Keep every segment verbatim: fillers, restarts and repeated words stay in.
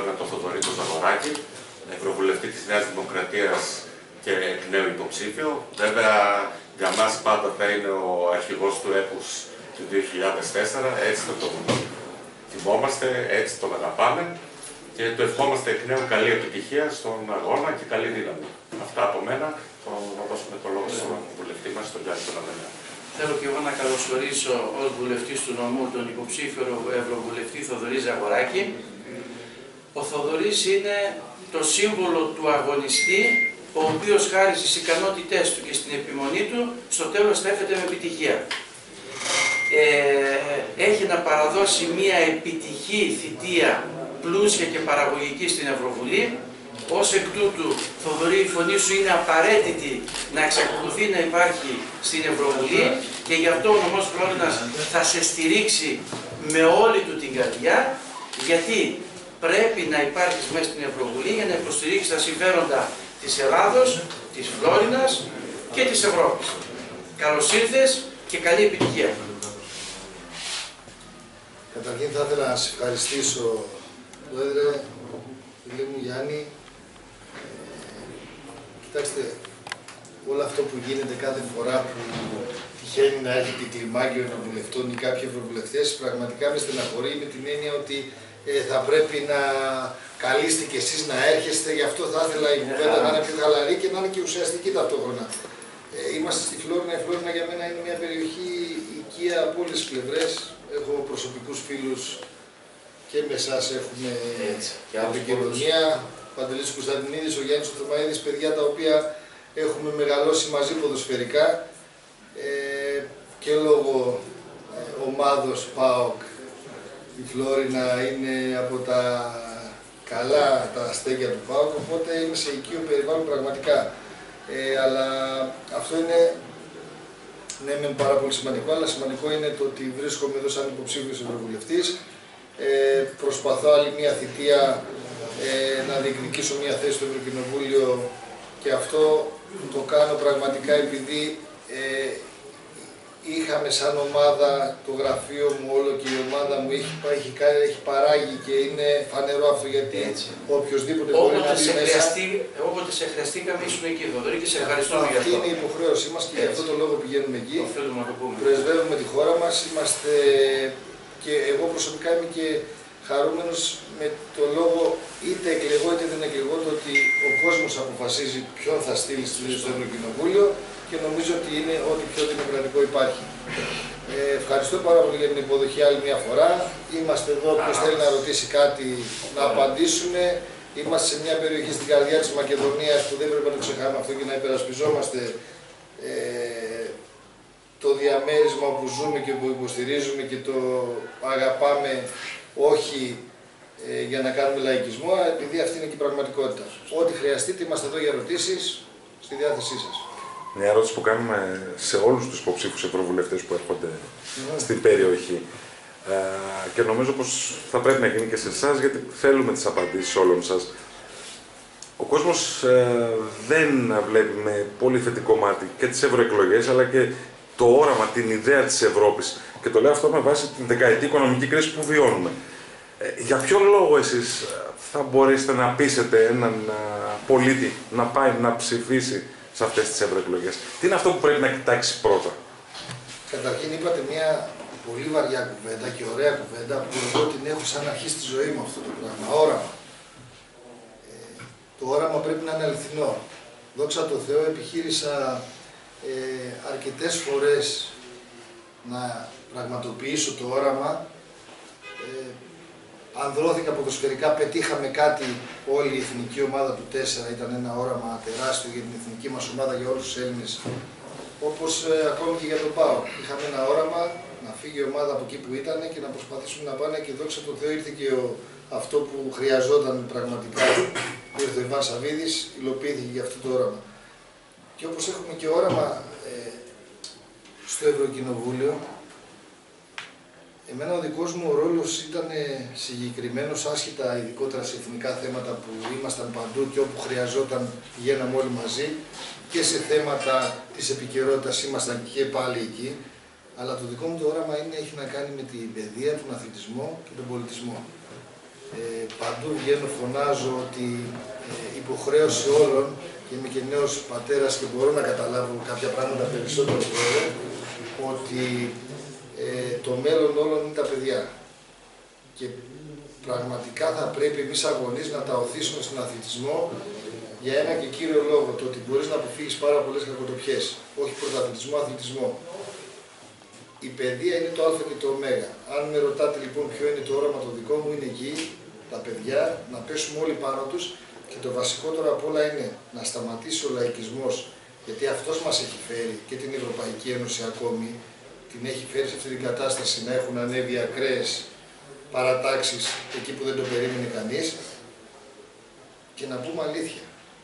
ένα τον Θοδωρή τον Ζαγοράκη, ευρωβουλευτή της Νέας Δημοκρατίας και εκ νέου υποψήφιο. Βέβαια, για μας πάντα θα είναι ο αρχηγός του έπους του δύο χιλιάδες τέσσερα, έτσι θα τον θυμόμαστε, έτσι τον αγαπάμε και του ευχόμαστε εκ νέου καλή επιτυχία στον αγώνα και καλή δύναμη. Αυτά από μένα, θα δώσουμε το λόγο στον βουλευτή μας, τον Γιάννη τον Αδενέα. Θέλω και εγώ να καλωσορίσω ως βουλευτής του νομού τον υποψήφιο ευρωβουλευτή Θοδωρή Ζαγοράκη. Ο Θοδωρής είναι το σύμβολο του αγωνιστή, ο οποίος χάρη στις ικανότητές του και στην επιμονή του, στο τέλος στέφεται με επιτυχία. Ε, έχει να παραδώσει μία επιτυχή θητεία πλούσια και παραγωγική στην Ευρωβουλή. Ως εκ τούτου, Θοδωρή, η φωνή σου είναι απαραίτητη να εξακολουθεί να υπάρχει στην Ευρωβουλή και γι' αυτό ο νομός Φλόρινας θα σε στηρίξει με όλη του την καρδιά, γιατί πρέπει να υπάρχεις μέσα στην Ευρωβουλή για να υποστηρίξεις τα συμφέροντα της Ελλάδος, της Φλόρινας και της Ευρώπης. Καλώς ήρθες και καλή επιτυχία. Καταρχήν θα ήθελα να σας ευχαριστήσω, Πρόεδρε, φίλε μου Γιάννη. Κοιτάξτε, όλο αυτό που γίνεται κάθε φορά που τυχαίνει να έχει την κλιμάκιο ευρωβουλευτών ή κάποιοι ευρωβουλευτές, πραγματικά με στεναχωρεί με την έννοια ότι ε, θα πρέπει να καλείστε κι εσείς να έρχεστε, γι' αυτό θα ήθελα η κουβέντα να είναι πιο χαλαρή και να είναι και ουσιαστική ταυτόχρονα. Ε, είμαστε στη Φλόρινα, η Φλόρινα για μένα είναι μια περιοχή οικία από όλες τις πλευρές. Έχω προσωπικούς φίλους και με εσάς έχουμε επικοινωνία. Παντελής Κωνσταντινίδης, ο Γιάννης ο Θωμαίδης, παιδιά τα οποία έχουμε μεγαλώσει μαζί ποδοσφαιρικά ε, και λόγω ε, ομάδος ΠΑΟΚ η Φλόρινα είναι από τα καλά τα αστέκια του ΠΑΟΚ, οπότε είμαι σε οικείο περιβάλλον πραγματικά. Ε, αλλά αυτό είναι ναι, μεν πάρα πολύ σημαντικό, αλλά σημαντικό είναι το ότι βρίσκομαι εδώ σαν υποψήφιος ευρωβουλευτής. Ε, προσπαθώ άλλη μια θητεία ε, να διεκδικήσω μια θέση στο Ευρωκοινοβούλιο και αυτό το κάνω πραγματικά επειδή ε, είχαμε σαν ομάδα το γραφείο μου όλο και η ομάδα μου έχει, έχει, έχει παράγει και είναι φανερό αυτό γιατί οποιοσδήποτε μπορεί να δει μέσα. Όποτε σε χρειαστήκαμε ήσουν εκεί Θοδωρή και σε ευχαριστούμε για αυτό. Αυτή είναι η υποχρέωσή μας και γι' αυτό το λόγο πηγαίνουμε εκεί. Οφείλουμε να το πούμε. Πρεσβεύουμε τη χώρα μας, είμαστε και εγώ προσωπικά είμαι και χαρούμενος με το λόγο είτε εκλεγώ είτε δεν εκλεγώ το ότι ο κόσμος αποφασίζει ποιον θα στείλει στο Ευρωκοινοβούλιο και νομίζω ότι είναι ό,τι πιο δημοκρατικό υπάρχει. Ε, ευχαριστώ πάρα πολύ για την υποδοχή άλλη μια φορά. Είμαστε εδώ, ποιος θέλει να ρωτήσει κάτι να απαντήσουμε. Είμαστε σε μια περιοχή στην καρδιά της Μακεδονίας που δεν πρέπει να το ξεχάμε αυτό και να υπερασπιζόμαστε ε, το διαμέρισμα που ζούμε και που υποστηρίζουμε και το αγαπάμε όχι ε, για να κάνουμε λαϊκισμό, επειδή αυτή είναι και η πραγματικότητα. Ό,τι χρειαστείτε, είμαστε εδώ για ερωτήσεις, στη διάθεσή σας. Μια ερώτηση που κάνουμε σε όλους τους υποψήφιους ευρωβουλευτές που έρχονται mm. στην περιοχή. Ε, και νομίζω πως θα πρέπει να γίνει και σε εσάς, γιατί θέλουμε τις απαντήσεις όλων σας. Ο κόσμος ε, δεν βλέπει με πολύ θετικό μάτι και τις ευρωεκλογές, αλλά και το όραμα, την ιδέα της Ευρώπης. Και το λέω αυτό με βάση την δεκαετή οικονομική κρίση που βιώνουμε. Ε, για ποιο λόγο εσείς θα μπορέσετε να πείσετε έναν α, πολίτη να πάει να ψηφίσει σε αυτές τις ευρωεκλογές? Τι είναι αυτό που πρέπει να κοιτάξει πρώτα? Καταρχήν είπατε μια πολύ βαριά κουβέντα και ωραία κουβέντα που εγώ την έχω σαν αρχή στη ζωή μου αυτό το πράγμα. Όραμα. Ε, το όραμα πρέπει να είναι αληθινό. Δόξα τω Θεώ επιχείρησα ε, αρκετές φορές να πραγματοποιήσω το όραμα. Ε, ανδρώθηκα ποδοσφαιρικά, πετύχαμε κάτι όλη η εθνική ομάδα του τέσσερα, ήταν ένα όραμα τεράστιο για την εθνική μας ομάδα, για όλους τους Έλληνες. Όπως ε, ακόμη και για τον ΠΑΟΚ. Είχαμε ένα όραμα να φύγει η ομάδα από εκεί που ήταν και να προσπαθήσουμε να πάνε και δόξα τω Θεώ ήρθε και ο, αυτό που χρειαζόταν πραγματικά. Ήρθε ο Ιβάν Σαββίδης, υλοποιήθηκε για αυτό το όραμα. Και όπως έχουμε και όραμα ε, στο Ευρωκοινοβούλιο, εμένα ο δικός μου ο ρόλος ήταν συγκεκριμένος, άσχετα ειδικότερα σε εθνικά θέματα που ήμασταν παντού και όπου χρειαζόταν πηγαίναμε όλοι μαζί και σε θέματα της επικαιρότητας ήμασταν και πάλι εκεί. Αλλά το δικό μου το όραμα είναι, έχει να κάνει με την παιδεία, τον αθλητισμό και τον πολιτισμό. Ε, παντού βγαίνω, φωνάζω ότι ε, υποχρέωση όλων, και είμαι και νέος πατέρας και μπορώ να καταλάβω κάποια πράγματα περισσότερο τώρα, ότι ε, το μέλλον όλων είναι τα παιδιά. Και πραγματικά θα πρέπει εμείς αγωνείς να τα οθήσουμε στον αθλητισμό για ένα και κύριο λόγο, το ότι μπορείς να αποφύγεις πάρα πολλές κακοτοπιές. Όχι πρωταθλητισμό, αθλητισμό. Η παιδεία είναι το α και το ω. Αν με ρωτάτε λοιπόν ποιο είναι το όραμα το δικό μου, είναι εκεί, τα παιδιά, να πέσουμε όλοι πάνω τους, και το βασικότερο απ' όλα είναι να σταματήσει ο λαϊκισμός, γιατί αυτός μας έχει φέρει και την Ευρωπαϊκή Ένωση ακόμη, την έχει φέρει σε αυτή την κατάσταση να έχουν ανέβει ακραίες παρατάξεις εκεί που δεν το περίμενε κανείς, και να πούμε αλήθεια.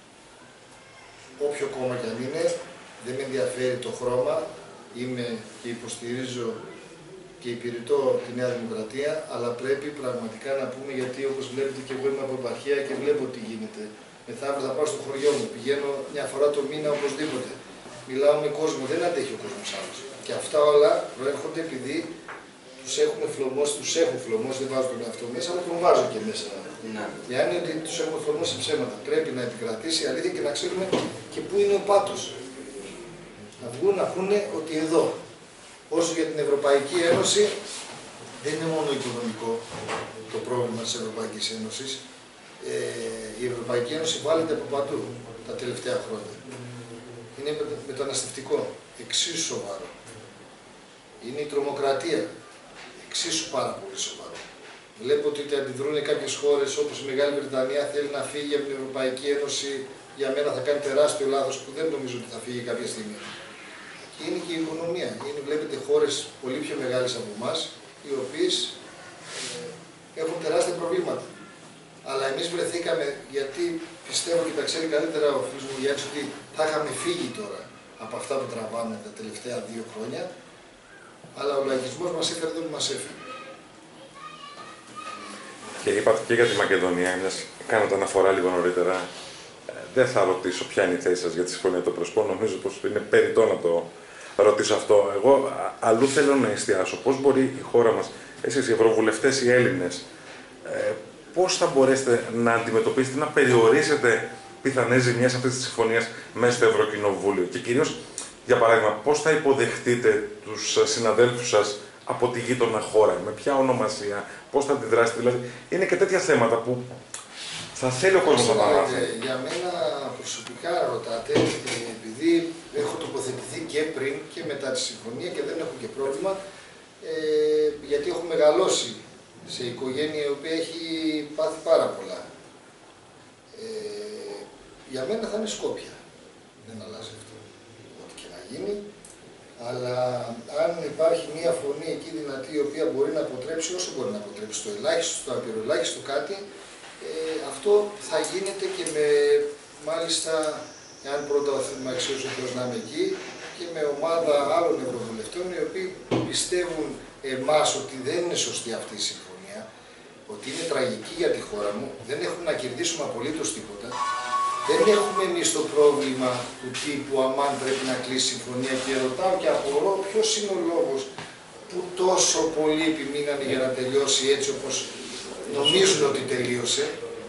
Όποιο κόμμα κι αν είναι, δεν με ενδιαφέρει το χρώμα, είμαι και υποστηρίζω και υπηρετώ τη Νέα Δημοκρατία, αλλά πρέπει πραγματικά να πούμε, γιατί όπως βλέπετε και εγώ είμαι από επαρχία και βλέπω τι γίνεται. Μεθαύριο θα πάω στο χωριό μου, πηγαίνω μια φορά το μήνα οπωσδήποτε. Μιλάω με κόσμο, δεν αντέχει ο κόσμος άλλος. Και αυτά όλα προέρχονται επειδή τους έχουμε φλωμώσει, τους έχουν φλωμώσει, δεν βάζω τον εαυτό μέσα, αλλά τον βάζω και μέσα. Ναι. Για είναι ότι τους έχουμε φλωμώσει ψέματα. Πρέπει να επικρατήσει η αλήθεια και να ξέρουμε και πού είναι ο πάτος. Να βγουν να πούνε ότι εδώ. Όσο για την Ευρωπαϊκή Ένωση, δεν είναι μόνο οικονομικό το πρόβλημα της Ευρωπαϊκής Ένωσης. Ε, η Ευρωπαϊκή Ένωση βάλεται από παντού τα τελευταία χρόνια. Είναι μεταναστευτικό, εξίσου σοβαρό. Είναι η τρομοκρατία, εξίσου πάρα πολύ σοβαρό. Βλέπω ότι αντιδρούν κάποιες χώρες, όπως η Μεγάλη Βρετανία θέλει να φύγει από την Ευρωπαϊκή Ένωση. Για μένα θα κάνει τεράστιο λάθος, που δεν νομίζω ότι θα φύγει κάποια στιγμή. Και είναι και η οικονομία. Είναι, βλέπετε, χώρες πολύ πιο μεγάλες από εμάς, οι οποίες ε, έχουν τεράστια προβλήματα. Αλλά εμείς βρεθήκαμε, γιατί πιστεύω και τα ξέρει καλύτερα ο φίλος μου Γιάννης, ότι θα είχαμε φύγει τώρα από αυτά που τραβάμε τα τελευταία δύο χρόνια, αλλά ο λαϊκισμός μας έφερε εδώ που μας έφερε. Και είπατε και για τη Μακεδονία, μιας κάνατε αναφορά λίγο νωρίτερα. Ε, δεν θα ρωτήσω ποια είναι η θέση σας για τη Συμφωνία των Πρεσπών. Νομίζω πως είναι περιττό να το ρωτήσω αυτό. Εγώ αλλού θέλω να εστιάσω. Πώς μπορεί η χώρα μας, εσείς οι ευρωβουλευτές, οι Έλληνες, ε, πώς θα μπορέσετε να αντιμετωπίσετε, να περιορίσετε πιθανές ζημιές αυτής της συμφωνίας μέσα στο Ευρωκοινοβούλιο. Και κυρίως, για παράδειγμα, πώς θα υποδεχτείτε τους συναδέλφους σας από τη γείτονα χώρα, με ποια ονομασία, πώς θα αντιδράσετε. Δηλαδή, είναι και τέτοια θέματα που θα θέλει ο κόσμος να τα μάθει. Για μένα προσωπικά ρωτάτε, επειδή έχω τοποθετηθεί και πριν και μετά τη συμφωνία και δεν έχω και πρόβλημα, ε, γιατί έχω μεγαλώσει σε οικογένεια η οποία έχει πάθει πάρα πολλά. Ε, για μένα θα είναι Σκόπια. Δεν αλλάζει αυτό. Ό,τι και να γίνει. Αλλά αν υπάρχει μια φωνή εκεί δυνατή η οποία μπορεί να αποτρέψει όσο μπορεί να αποτρέψει, το ελάχιστο, το απειροελάχιστο κάτι, ε, αυτό θα γίνεται και με, μάλιστα, εάν πρώτα θέλουμε να αξιώσει ο Θεός να είμαι εκεί, και με ομάδα άλλων ευρωβουλευτών οι οποίοι πιστεύουν εμάς ότι δεν είναι σωστή αυτή η συμφωνία, ότι είναι τραγική για τη χώρα μου, δεν έχουμε να κερδίσουμε απολύτως τίποτα. Δεν έχουμε εμείς το πρόβλημα του τύπου αμάν πρέπει να κλείσει συμφωνία, και ρωτάω και απορώ ποιος είναι ο λόγος που τόσο πολλοί επιμείνανε για να τελειώσει έτσι όπως νομίζουν ότι τελείωσε.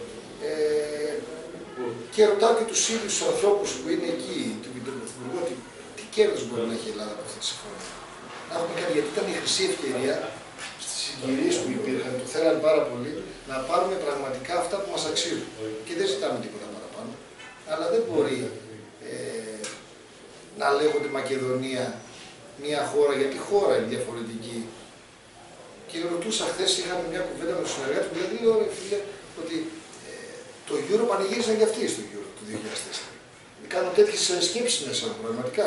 Ε, και ρωτάω και τους ίδιους τους ανθρώπους που είναι εκεί, του Πρωθυπουργού, τι, τι κέρδος μπορεί να έχει η Ελλάδα από αυτή τη συμφωνία. Να έχουμε κάνει, γιατί ήταν η χρυσή ευκαιρία στις συγκυρίες που υπήρχαν, το θέλαν πάρα πολύ, να πάρουμε πραγματικά αυτά που μας αξίζουν. Και δεν ζητάμε τίποτα παραπάνω. Αλλά δεν μπορεί ε, να λέγονται Μακεδονία μια χώρα, γιατί η χώρα είναι διαφορετική. Και ρωτούσα χθες, είχαμε μια κουβέντα με τους συνεργάτες μου, δηλαδή λέω, φίλε, ότι ε, το Euro πανηγύρισαν και αυτοί στο Euro του δύο χιλιάδες τέσσερα. Κάνω τέτοιες σκέψεις μέσα μου, πραγματικά.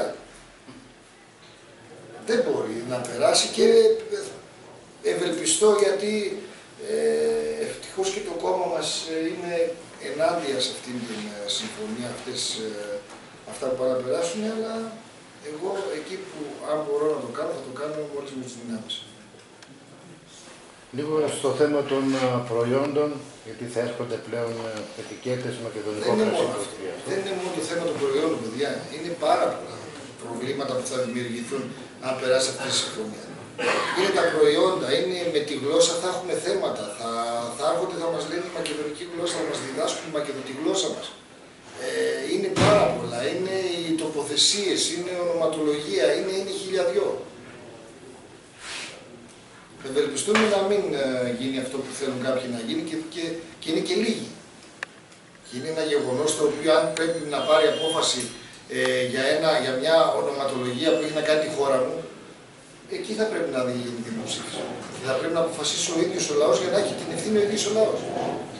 Δεν μπορεί να περάσει, και ευελπιστώ, γιατί ε, ευτυχώς και το κόμμα μας είναι ενάντια σε αυτήν την συμφωνία, αυτές, αυτά που πάνε να περάσουν, αλλά εγώ εκεί που αν μπορώ να το κάνω, θα το κάνω μόλις με τις δυνάμεις. Λίγο στο θέμα των προϊόντων, γιατί θα έρχονται πλέον ετικέτες μακεδονικό κρασί. Δεν είναι μόνο το θέμα των προϊόντων, παιδιά. Είναι πάρα πολλά προβλήματα που θα δημιουργηθούν αν περάσει αυτή η συμφωνία. Είναι τα προϊόντα, είναι με τη γλώσσα θα έχουμε θέματα. Θα, θα έρχονται, θα θα μας λένε η μακεδονική γλώσσα, θα μας διδάσκουν η μακεδονική γλώσσα μας. Ε, είναι πάρα πολλά, είναι οι τοποθεσίες, είναι η ονοματολογία, είναι, είναι χιλιαδιό. Ευελπιστούμε να μην γίνει αυτό που θέλουν κάποιοι να γίνει και, και, και είναι και λίγοι. Και είναι ένα γεγονός το οποίο αν πρέπει να πάρει απόφαση ε, για, ένα, για μια ονοματολογία που έχει να κάνει τη χώρα μου, εκεί θα πρέπει να γίνει δημοψήφισμα. Και θα πρέπει να αποφασίσει ο ίδιος ο λαός για να έχει την ευθύνη ο ίδιος ο λαός.